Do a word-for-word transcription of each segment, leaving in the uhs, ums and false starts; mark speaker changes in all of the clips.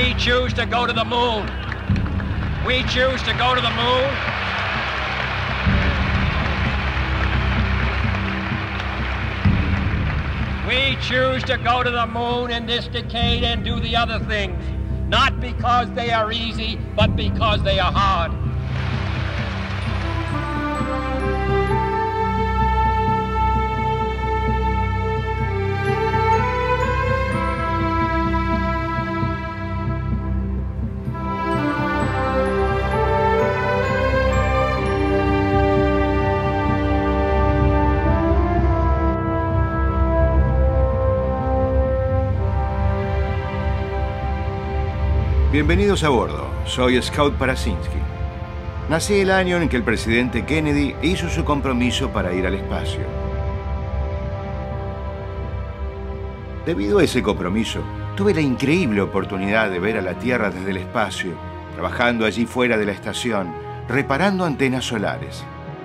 Speaker 1: We choose to go to the moon. We choose to go to the moon. We choose to go to the moon in this decade and do the other things, not because they are easy, but because they are hard.
Speaker 2: Bienvenidos a bordo, soy Scout Parasinski. Nací el año en que el presidente Kennedy hizo su compromiso para ir al espacio. Debido a ese compromiso, tuve la increíble oportunidad de ver a la Tierra desde el espacio, trabajando allí fuera de la estación, reparando antenas solares.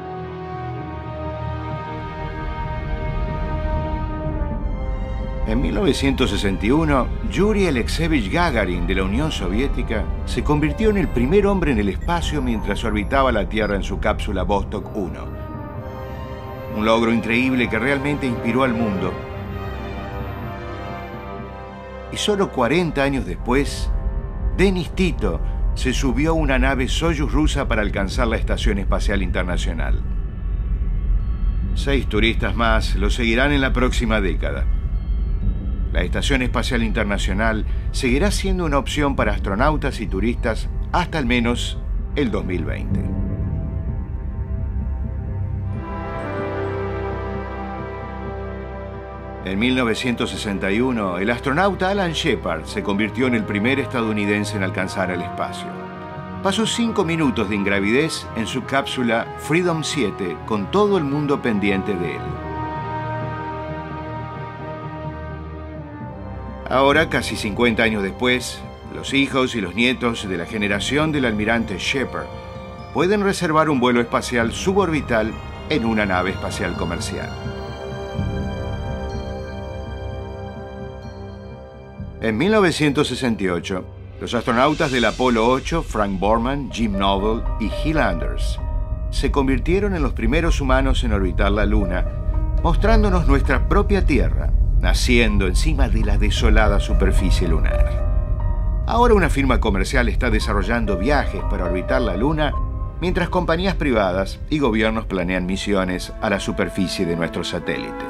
Speaker 2: En mil novecientos sesenta y uno, Yuri Alexeyevich Gagarin de la Unión Soviética se convirtió en el primer hombre en el espacio mientras orbitaba la Tierra en su cápsula Vostok uno. Un logro increíble que realmente inspiró al mundo. Y solo cuarenta años después, Denis Tito se subió a una nave Soyuz rusa para alcanzar la Estación Espacial Internacional. Seis turistas más lo seguirán en la próxima década. La Estación Espacial Internacional seguirá siendo una opción para astronautas y turistas hasta al menos el dos mil veinte. En mil novecientos sesenta y uno, el astronauta Alan Shepard se convirtió en el primer estadounidense en alcanzar el espacio. Pasó cinco minutos de ingravidez en su cápsula Freedom siete, con todo el mundo pendiente de él. Ahora, casi cincuenta años después, los hijos y los nietos de la generación del almirante Shepard pueden reservar un vuelo espacial suborbital en una nave espacial comercial. En mil novecientos sesenta y ocho, los astronautas del Apolo ocho, Frank Borman, Jim Lovell y Gil Anders, se convirtieron en los primeros humanos en orbitar la Luna, mostrándonos nuestra propia Tierra, naciendo encima de la desolada superficie lunar. Ahora una firma comercial está desarrollando viajes para orbitar la Luna, mientras compañías privadas y gobiernos planean misiones a la superficie de nuestro satélite.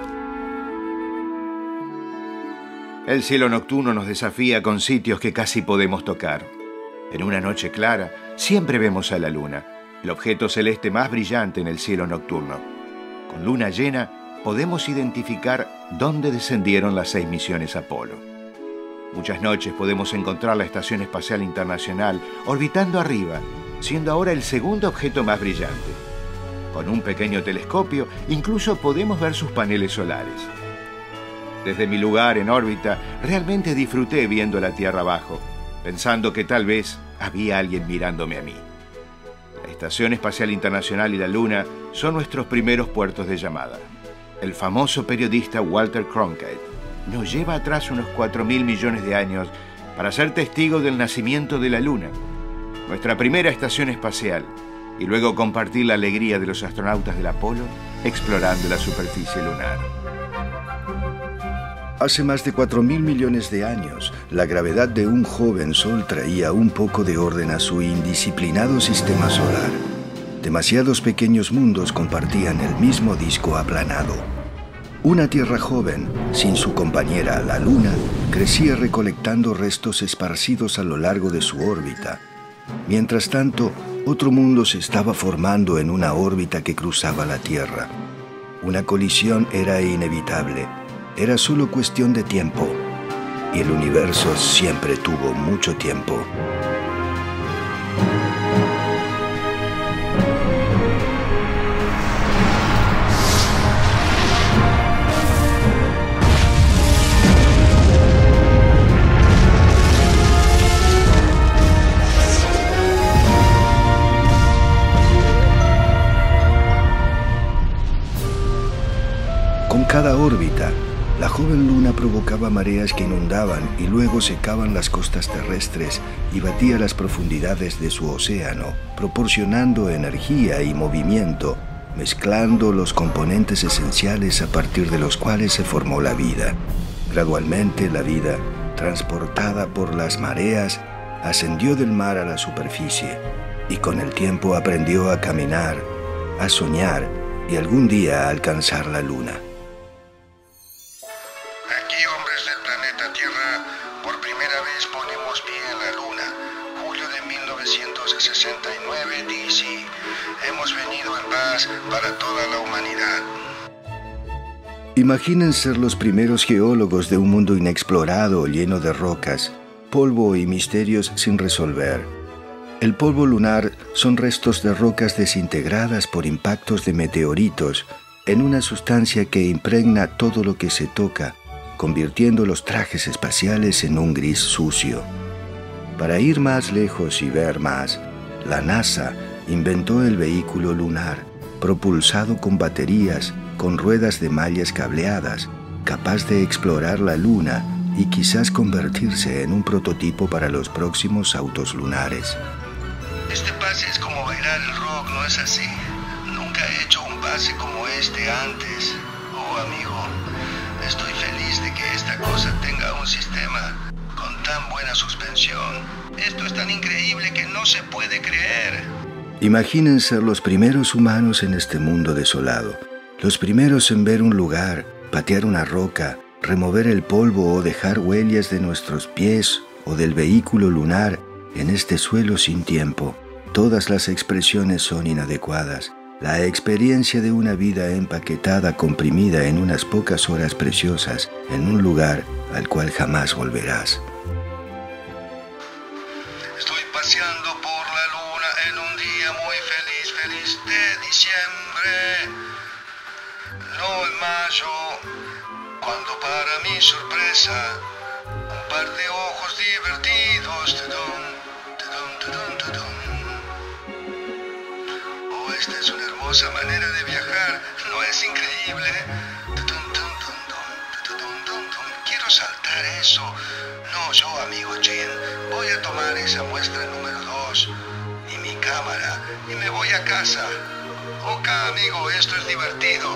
Speaker 2: El cielo nocturno nos desafía con sitios que casi podemos tocar. En una noche clara, siempre vemos a la Luna, el objeto celeste más brillante en el cielo nocturno. Con luna llena, podemos identificar dónde descendieron las seis misiones Apolo. Muchas noches podemos encontrar la Estación Espacial Internacional orbitando arriba, siendo ahora el segundo objeto más brillante. Con un pequeño telescopio, incluso podemos ver sus paneles solares. Desde mi lugar en órbita, realmente disfruté viendo la Tierra abajo, pensando que tal vez había alguien mirándome a mí. La Estación Espacial Internacional y la Luna son nuestros primeros puertos de llamada. El famoso periodista Walter Cronkite nos lleva atrás unos cuatro mil millones de años para ser testigo del nacimiento de la Luna, nuestra primera estación espacial, y luego compartir la alegría de los astronautas del Apolo explorando la superficie lunar.
Speaker 3: Hace más de cuatro mil millones de años, la gravedad de un joven sol traía un poco de orden a su indisciplinado sistema solar. Demasiados pequeños mundos compartían el mismo disco aplanado. Una Tierra joven, sin su compañera, la Luna, crecía recolectando restos esparcidos a lo largo de su órbita. Mientras tanto, otro mundo se estaba formando en una órbita que cruzaba la Tierra. Una colisión era inevitable. Era solo cuestión de tiempo. Y el universo siempre tuvo mucho tiempo. Con cada órbita, La joven luna provocaba mareas que inundaban y luego secaban las costas terrestres y batía las profundidades de su océano, proporcionando energía y movimiento, mezclando los componentes esenciales a partir de los cuales se formó la vida. Gradualmente la vida, transportada por las mareas, ascendió del mar a la superficie y con el tiempo aprendió a caminar, a soñar y algún día a alcanzar la luna.
Speaker 4: Aquí, hombres del planeta Tierra, por primera vez ponemos pie en la luna. Julio de mil novecientos sesenta y nueve, D C. Hemos venido en paz para toda la humanidad.
Speaker 3: Imaginen ser los primeros geólogos de un mundo inexplorado, lleno de rocas, polvo y misterios sin resolver. El polvo lunar son restos de rocas desintegradas por impactos de meteoritos en una sustancia que impregna todo lo que se toca, convirtiendo los trajes espaciales en un gris sucio. Para ir más lejos y ver más, la NASA inventó el vehículo lunar, propulsado con baterías, con ruedas de mallas cableadas, capaz de explorar la Luna y quizás convertirse en un prototipo para los próximos autos lunares.
Speaker 4: Este pase es como bailar el rock, ¿no es así? Nunca he hecho un pase como este antes. Oh, amigo, estoy feliz de que esta cosa tenga un sistema con tan buena suspensión. Esto es tan increíble que no se puede creer.
Speaker 3: Imaginen ser los primeros humanos en este mundo desolado. Los primeros en ver un lugar, patear una roca, remover el polvo o dejar huellas de nuestros pies o del vehículo lunar en este suelo sin tiempo. Todas las expresiones son inadecuadas. La experiencia de una vida empaquetada, comprimida en unas pocas horas preciosas, en un lugar al cual jamás volverás.
Speaker 4: Estoy paseando por la luna en un día muy feliz, feliz de diciembre. No en mayo, cuando para mi sorpresa, un par de ojos divertidos, tudum, tudum, tudum, tudum. Oh, esta es una hermosa manera de viajar, ¿no es increíble? Tudum, dum, dum, dum, tudum, dum, dum. Quiero saltar eso. No, yo, amigo Jin, voy a tomar esa muestra número dos y mi cámara y me voy a casa. Ok, amigo, esto es divertido.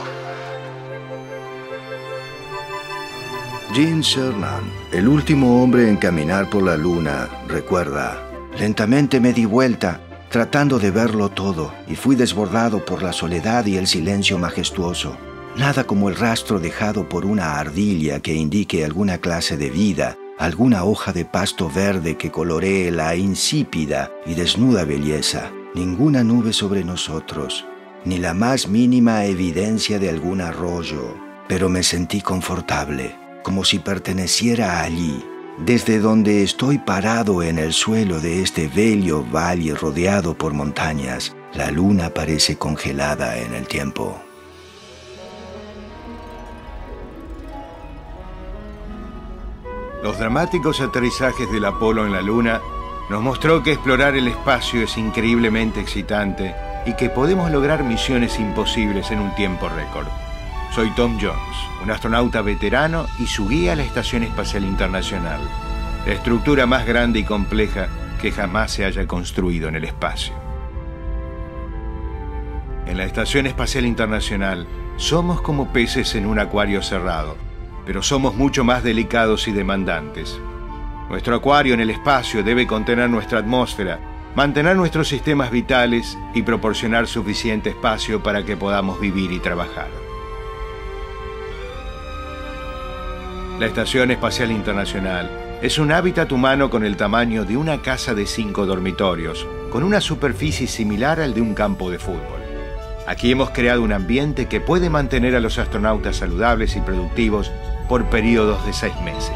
Speaker 3: Gene Cernan, el último hombre en caminar por la luna, recuerda: lentamente me di vuelta, tratando de verlo todo, y fui desbordado por la soledad y el silencio majestuoso. Nada como el rastro dejado por una ardilla que indique alguna clase de vida, alguna hoja de pasto verde que coloree la insípida y desnuda belleza. Ninguna nube sobre nosotros, ni la más mínima evidencia de algún arroyo, pero me sentí confortable, como si perteneciera allí, desde donde estoy parado en el suelo de este bello valle rodeado por montañas. La luna parece congelada en el tiempo.
Speaker 2: Los dramáticos aterrizajes del Apolo en la Luna nos mostró que explorar el espacio es increíblemente excitante y que podemos lograr misiones imposibles en un tiempo récord. Soy Tom Jones, un astronauta veterano y su guía a la Estación Espacial Internacional, la estructura más grande y compleja que jamás se haya construido en el espacio. En la Estación Espacial Internacional somos como peces en un acuario cerrado, pero somos mucho más delicados y demandantes. Nuestro acuario en el espacio debe contener nuestra atmósfera, mantener nuestros sistemas vitales y proporcionar suficiente espacio para que podamos vivir y trabajar. La Estación Espacial Internacional es un hábitat humano con el tamaño de una casa de cinco dormitorios, con una superficie similar al de un campo de fútbol. Aquí hemos creado un ambiente que puede mantener a los astronautas saludables y productivos por periodos de seis meses.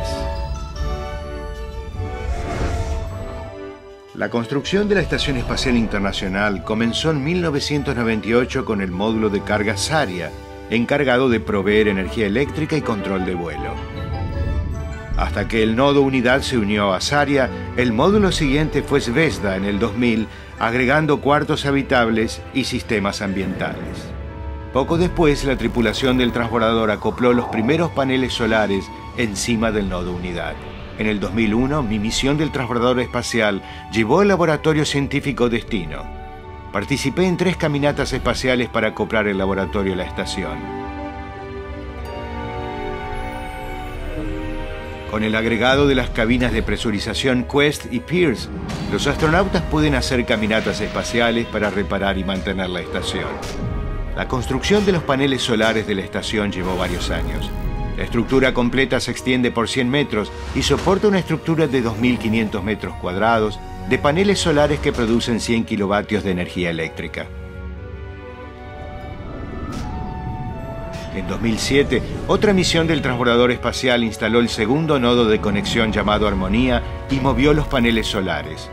Speaker 2: La construcción de la Estación Espacial Internacional comenzó en mil novecientos noventa y ocho con el módulo de carga Zarya, encargado de proveer energía eléctrica y control de vuelo. Hasta que el nodo Unidad se unió a Zarya, el módulo siguiente fue Zvezda en el dos mil, agregando cuartos habitables y sistemas ambientales. Poco después, la tripulación del transbordador acopló los primeros paneles solares encima del nodo Unidad. En el dos mil uno, mi misión del transbordador espacial llevó al laboratorio científico Destino. Participé en tres caminatas espaciales para acoplar el laboratorio a la estación. Con el agregado de las cabinas de presurización Quest y Pierce, los astronautas pueden hacer caminatas espaciales para reparar y mantener la estación. La construcción de los paneles solares de la estación llevó varios años. La estructura completa se extiende por cien metros y soporta una estructura de dos mil quinientos metros cuadrados de paneles solares que producen cien kilovatios de energía eléctrica. En dos mil siete, otra misión del transbordador espacial instaló el segundo nodo de conexión llamado Armonía y movió los paneles solares.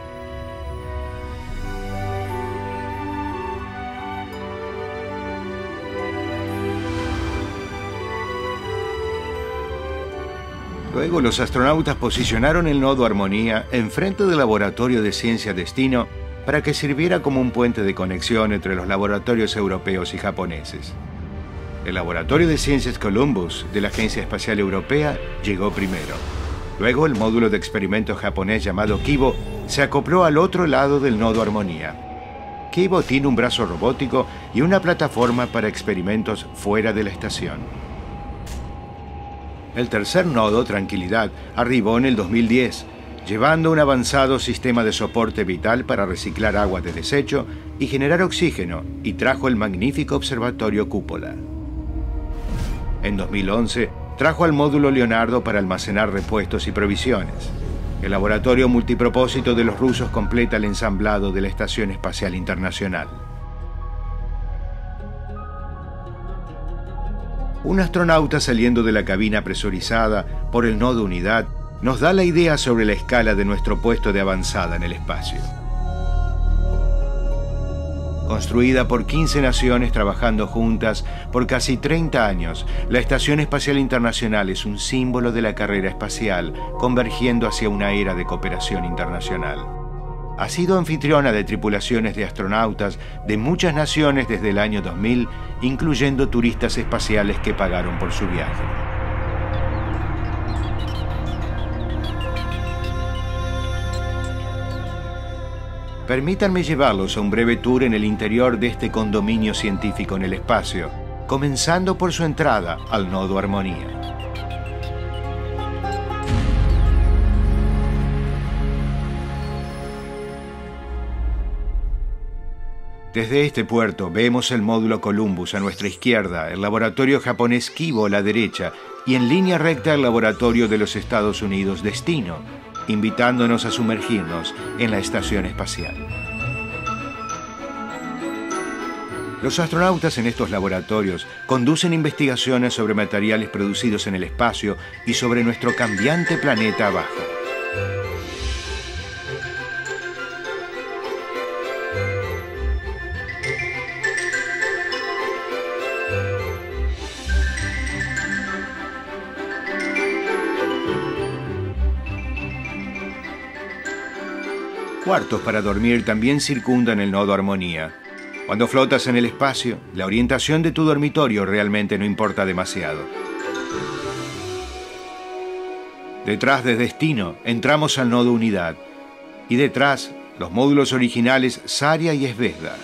Speaker 2: Luego, los astronautas posicionaron el nodo Armonía enfrente del laboratorio de ciencia Destino para que sirviera como un puente de conexión entre los laboratorios europeos y japoneses. El laboratorio de ciencias Columbus de la Agencia Espacial Europea llegó primero. Luego, el módulo de experimentos japonés llamado Kibo se acopló al otro lado del nodo Armonía. Kibo tiene un brazo robótico y una plataforma para experimentos fuera de la estación. El tercer nodo, Tranquilidad, arribó en el dos mil diez, llevando un avanzado sistema de soporte vital para reciclar agua de desecho y generar oxígeno, y trajo el magnífico observatorio Cúpula. En dos mil once, trajo al módulo Leonardo para almacenar repuestos y provisiones. El laboratorio multipropósito de los rusos completa el ensamblado de la Estación Espacial Internacional. Un astronauta saliendo de la cabina presurizada por el nodo Unidad nos da la idea sobre la escala de nuestro puesto de avanzada en el espacio. Construida por quince naciones trabajando juntas por casi treinta años, la Estación Espacial Internacional es un símbolo de la carrera espacial convergiendo hacia una era de cooperación internacional. Ha sido anfitriona de tripulaciones de astronautas de muchas naciones desde el año dos mil, incluyendo turistas espaciales que pagaron por su viaje. Permítanme llevarlos a un breve tour en el interior de este condominio científico en el espacio, comenzando por su entrada al nodo Armonía. Desde este puerto vemos el módulo Columbus a nuestra izquierda, el laboratorio japonés Kibo a la derecha y en línea recta el laboratorio de los Estados Unidos Destino, invitándonos a sumergirnos en la estación espacial. Los astronautas en estos laboratorios conducen investigaciones sobre materiales producidos en el espacio y sobre nuestro cambiante planeta abajo. Cuartos para dormir también circundan el nodo Armonía. Cuando flotas en el espacio, la orientación de tu dormitorio realmente no importa demasiado. Detrás de Destino, entramos al nodo Unidad. Y detrás, los módulos originales Zarya y Zvezda.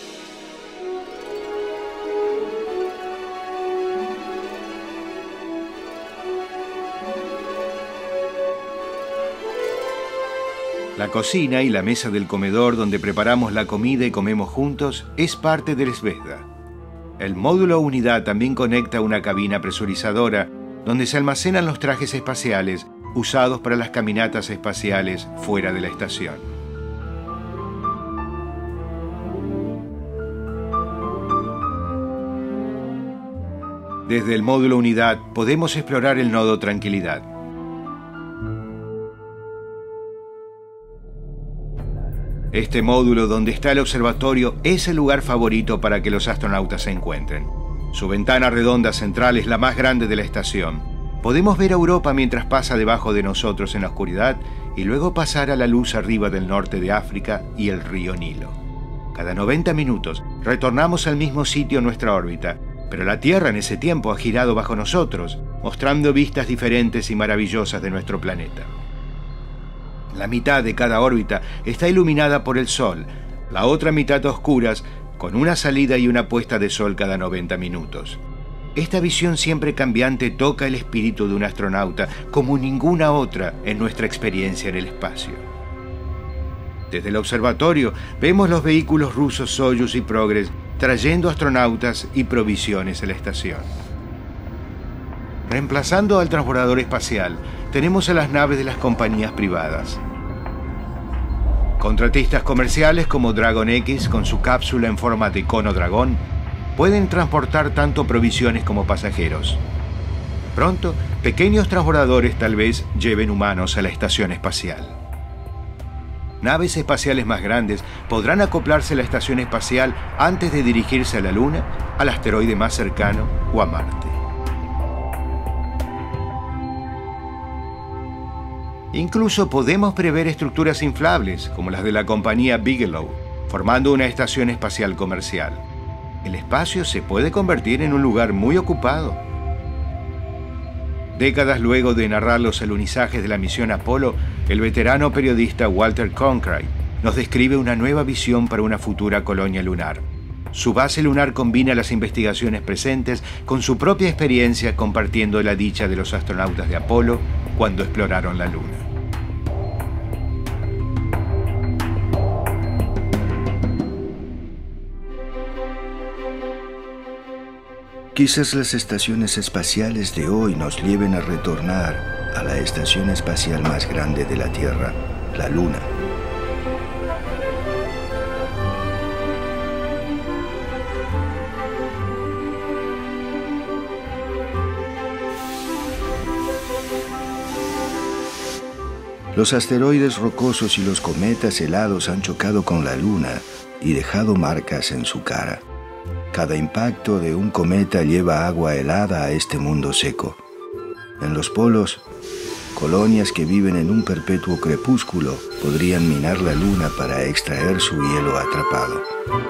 Speaker 2: La cocina y la mesa del comedor donde preparamos la comida y comemos juntos es parte del Zvezda. El módulo Unidad también conecta una cabina presurizadora donde se almacenan los trajes espaciales usados para las caminatas espaciales fuera de la estación. Desde el módulo Unidad podemos explorar el nodo Tranquilidad. Este módulo donde está el observatorio es el lugar favorito para que los astronautas se encuentren. Su ventana redonda central es la más grande de la estación. Podemos ver a Europa mientras pasa debajo de nosotros en la oscuridad y luego pasar a la luz arriba del norte de África y el río Nilo. Cada noventa minutos retornamos al mismo sitio en nuestra órbita, pero la Tierra en ese tiempo ha girado bajo nosotros, mostrando vistas diferentes y maravillosas de nuestro planeta. La mitad de cada órbita está iluminada por el Sol, la otra mitad a oscuras, con una salida y una puesta de sol cada noventa minutos. Esta visión siempre cambiante toca el espíritu de un astronauta como ninguna otra en nuestra experiencia en el espacio. Desde el observatorio vemos los vehículos rusos Soyuz y Progress trayendo astronautas y provisiones a la estación. Reemplazando al transbordador espacial, tenemos a las naves de las compañías privadas. Contratistas comerciales como Dragon X, con su cápsula en forma de cono dragón, pueden transportar tanto provisiones como pasajeros. Pronto, pequeños transbordadores tal vez lleven humanos a la estación espacial. Naves espaciales más grandes podrán acoplarse a la estación espacial antes de dirigirse a la Luna, al asteroide más cercano o a Marte. Incluso podemos prever estructuras inflables, como las de la compañía Bigelow, formando una estación espacial comercial. El espacio se puede convertir en un lugar muy ocupado. Décadas luego de narrar los alunizajes de la misión Apolo, el veterano periodista Walter Cronkite nos describe una nueva visión para una futura colonia lunar. Su base lunar combina las investigaciones presentes con su propia experiencia, compartiendo la dicha de los astronautas de Apolo cuando exploraron la Luna.
Speaker 3: Quizás las estaciones espaciales de hoy nos lleven a retornar a la estación espacial más grande de la Tierra, la Luna. Los asteroides rocosos y los cometas helados han chocado con la Luna y dejado marcas en su cara. Cada impacto de un cometa lleva agua helada a este mundo seco. En los polos, colonias que viven en un perpetuo crepúsculo podrían minar la Luna para extraer su hielo atrapado.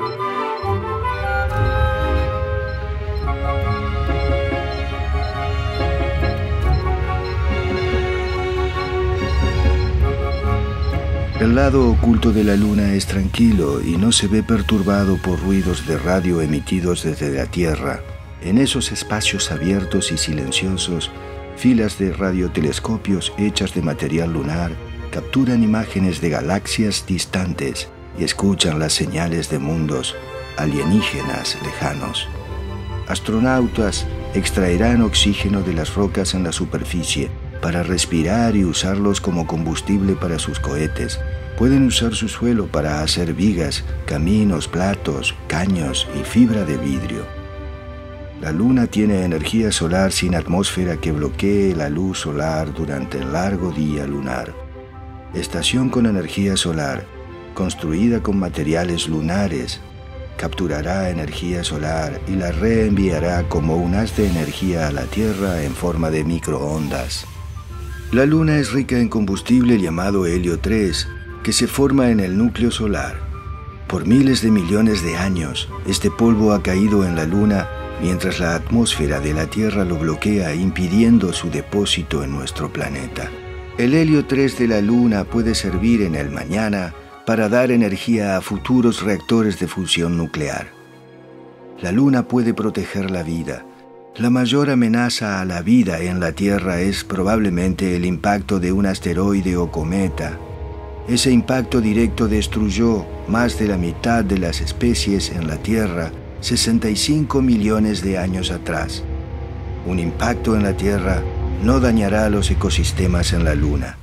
Speaker 3: El lado oculto de la Luna es tranquilo y no se ve perturbado por ruidos de radio emitidos desde la Tierra. En esos espacios abiertos y silenciosos, filas de radiotelescopios hechas de material lunar capturan imágenes de galaxias distantes y escuchan las señales de mundos alienígenas lejanos. Astronautas extraerán oxígeno de las rocas en la superficie para respirar y usarlos como combustible para sus cohetes. Pueden usar su suelo para hacer vigas, caminos, platos, caños y fibra de vidrio. La Luna tiene energía solar sin atmósfera que bloquee la luz solar durante el largo día lunar. Estación con energía solar, construida con materiales lunares, capturará energía solar y la reenviará como un haz de energía a la Tierra en forma de microondas. La Luna es rica en combustible llamado helio tres, que se forma en el núcleo solar. Por miles de millones de años, este polvo ha caído en la Luna mientras la atmósfera de la Tierra lo bloquea, impidiendo su depósito en nuestro planeta. El helio tres de la Luna puede servir en el mañana para dar energía a futuros reactores de fusión nuclear. La Luna puede proteger la vida. La mayor amenaza a la vida en la Tierra es probablemente el impacto de un asteroide o cometa. Ese impacto directo destruyó más de la mitad de las especies en la Tierra sesenta y cinco millones de años atrás. Un impacto en la Tierra no dañará los ecosistemas en la Luna.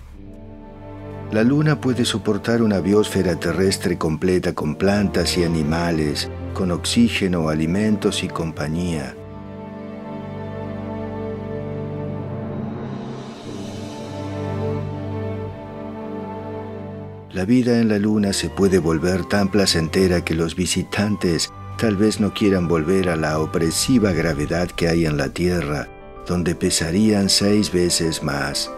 Speaker 3: La Luna puede soportar una biosfera terrestre completa con plantas y animales, con oxígeno, alimentos y compañía. La vida en la Luna se puede volver tan placentera que los visitantes tal vez no quieran volver a la opresiva gravedad que hay en la Tierra, donde pesarían seis veces más.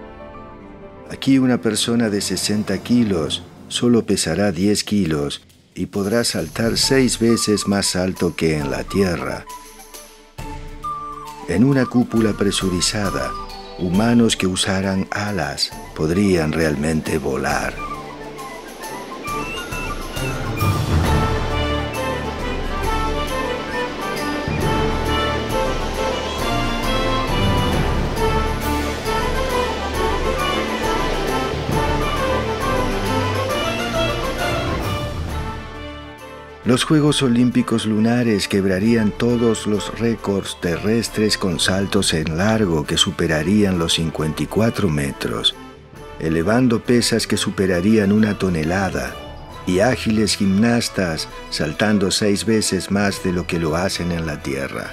Speaker 3: Aquí una persona de sesenta kilos solo pesará diez kilos y podrá saltar seis veces más alto que en la Tierra. En una cúpula presurizada, humanos que usaran alas podrían realmente volar. Los Juegos Olímpicos Lunares quebrarían todos los récords terrestres con saltos en largo que superarían los cincuenta y cuatro metros, elevando pesas que superarían una tonelada, y ágiles gimnastas saltando seis veces más de lo que lo hacen en la Tierra.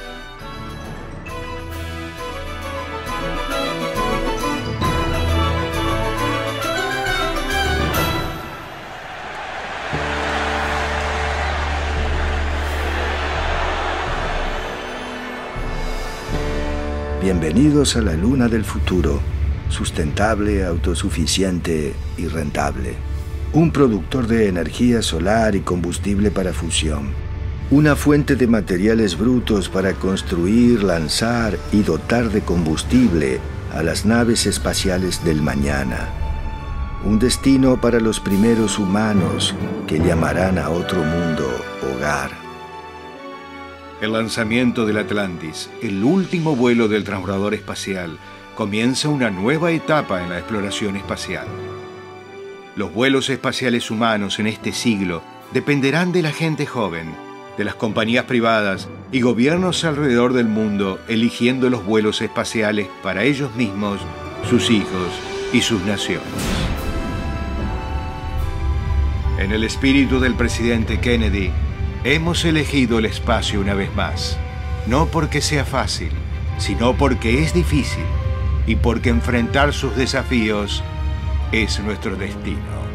Speaker 3: Bienvenidos a la Luna del futuro, sustentable, autosuficiente y rentable. Un productor de energía solar y combustible para fusión. Una fuente de materiales brutos para construir, lanzar y dotar de combustible a las naves espaciales del mañana. Un destino para los primeros humanos que llamarán a otro mundo hogar.
Speaker 2: El lanzamiento del Atlantis, el último vuelo del transbordador espacial, comienza una nueva etapa en la exploración espacial. Los vuelos espaciales humanos en este siglo dependerán de la gente joven, de las compañías privadas y gobiernos alrededor del mundo eligiendo los vuelos espaciales para ellos mismos, sus hijos y sus naciones. En el espíritu del presidente Kennedy, hemos elegido el espacio una vez más, no porque sea fácil, sino porque es difícil y porque enfrentar sus desafíos es nuestro destino.